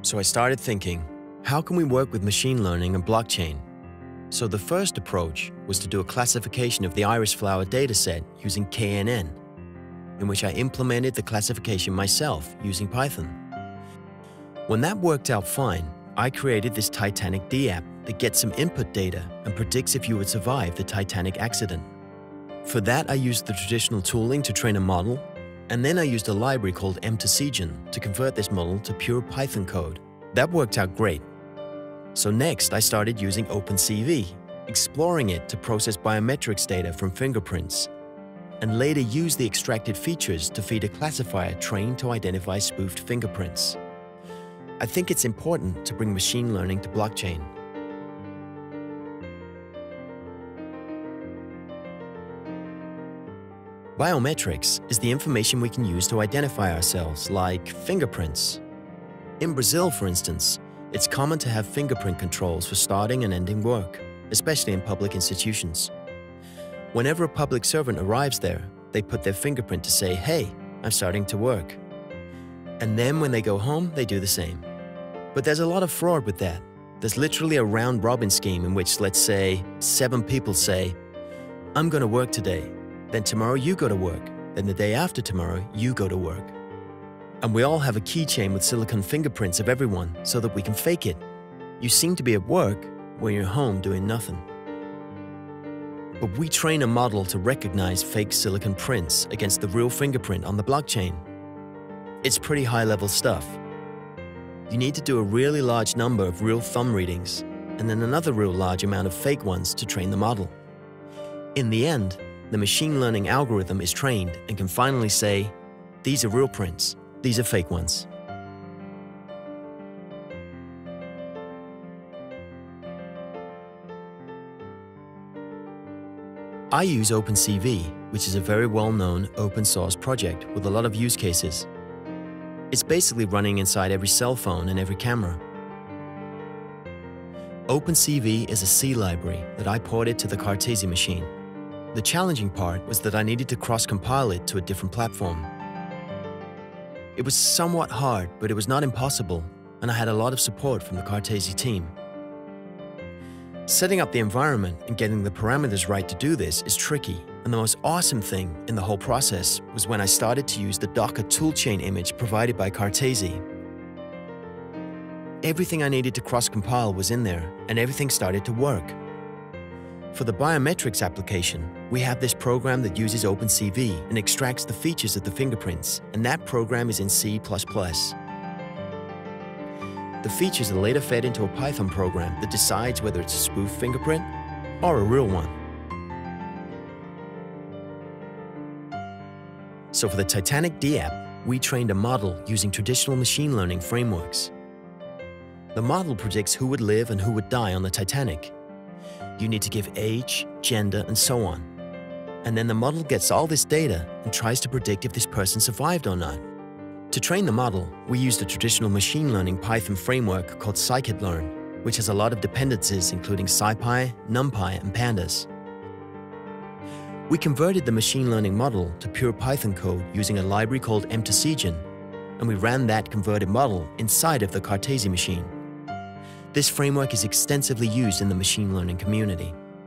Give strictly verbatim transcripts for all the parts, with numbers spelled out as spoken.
So I started thinking, how can we work with machine learning and blockchain? So the first approach was to do a classification of the iris flower dataset using K N N, in which I implemented the classification myself using Python. When that worked out fine, I created this Titanic DApp that gets some input data and predicts if you would survive the Titanic accident. For that, I used the traditional tooling to train a model, and then I used a library called Mtcgen to convert this model to pure Python code. That worked out great. So next, I started using OpenCV, exploring it to process biometrics data from fingerprints, and later used the extracted features to feed a classifier trained to identify spoofed fingerprints. I think it's important to bring machine learning to blockchain. Biometrics is the information we can use to identify ourselves, like fingerprints. In Brazil, for instance, it's common to have fingerprint controls for starting and ending work, especially in public institutions. Whenever a public servant arrives there, they put their fingerprint to say, "Hey, I'm starting to work." And then when they go home, they do the same. But there's a lot of fraud with that. There's literally a round-robin scheme in which, let's say, seven people say, "I'm going to work today." Then tomorrow you go to work. Then the day after tomorrow, you go to work. And we all have a keychain with silicon fingerprints of everyone so that we can fake it. You seem to be at work when you're home doing nothing. But we train a model to recognize fake silicon prints against the real fingerprint on the blockchain. It's pretty high-level stuff. You need to do a really large number of real thumb readings and then another real large amount of fake ones to train the model. In the end, the machine learning algorithm is trained and can finally say, these are real prints, these are fake ones. I use OpenCV, which is a very well-known open source project with a lot of use cases. It's basically running inside every cell phone and every camera. OpenCV is a C library that I ported to the Cartesi machine. The challenging part was that I needed to cross-compile it to a different platform. It was somewhat hard, but it was not impossible, and I had a lot of support from the Cartesi team. Setting up the environment and getting the parameters right to do this is tricky, and the most awesome thing in the whole process was when I started to use the Docker toolchain image provided by Cartesi. Everything I needed to cross-compile was in there, and everything started to work. For the biometrics application, we have this program that uses OpenCV and extracts the features of the fingerprints, and that program is in C plus plus. The features are later fed into a Python program that decides whether it's a spoof fingerprint or a real one. So for the Titanic DApp, we trained a model using traditional machine learning frameworks. The model predicts who would live and who would die on the Titanic. You need to give age, gender, and so on. And then the model gets all this data and tries to predict if this person survived or not. To train the model, we used a traditional machine learning Python framework called scikit-learn, which has a lot of dependencies including SciPy, NumPy, and Pandas. We converted the machine learning model to pure Python code using a library called Mtcgen, and we ran that converted model inside of the Cartesi machine. This framework is extensively used in the machine learning community.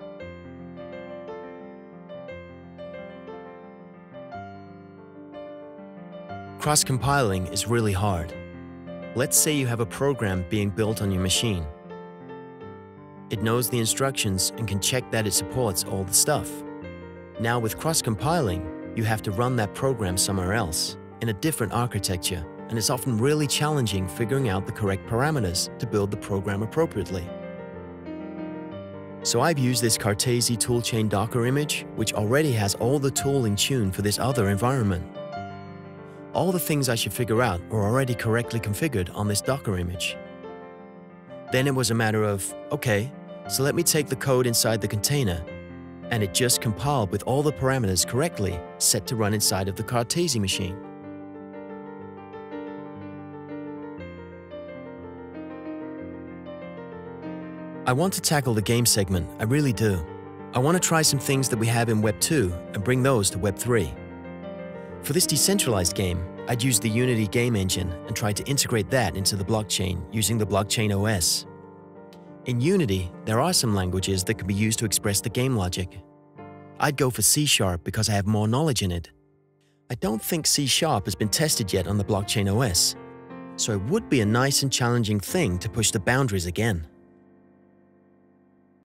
Cross-compiling is really hard. Let's say you have a program being built on your machine. It knows the instructions and can check that it supports all the stuff. Now with cross-compiling, you have to run that program somewhere else, in a different architecture, and it's often really challenging figuring out the correct parameters to build the program appropriately. So I've used this Cartesi toolchain Docker image, which already has all the tooling tuned for this other environment. All the things I should figure out are already correctly configured on this Docker image. Then it was a matter of, okay, so let me take the code inside the container, and it just compiled with all the parameters correctly set to run inside of the Cartesi machine. I want to tackle the game segment, I really do. I want to try some things that we have in Web two and bring those to Web three. For this decentralized game, I'd use the Unity game engine and try to integrate that into the blockchain using the blockchain O S. In Unity, there are some languages that can be used to express the game logic. I'd go for C sharp because I have more knowledge in it. I don't think C sharp has been tested yet on the blockchain O S, so it would be a nice and challenging thing to push the boundaries again.